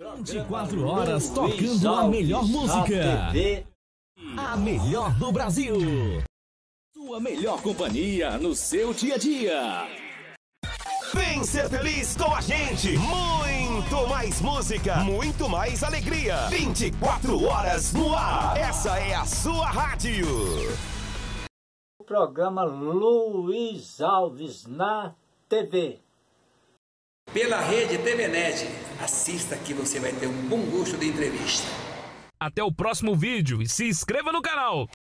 24 horas tocando a melhor música. A melhor do Brasil. Sua melhor companhia no seu dia a dia. Vem ser feliz com a gente. Muito mais música, muito mais alegria. 24 horas no ar. Essa é a sua rádio. O programa Luiz Alves na TV. Pela rede TVNet. Assista que você vai ter um bom gosto de entrevista. Até o próximo vídeo e se inscreva no canal.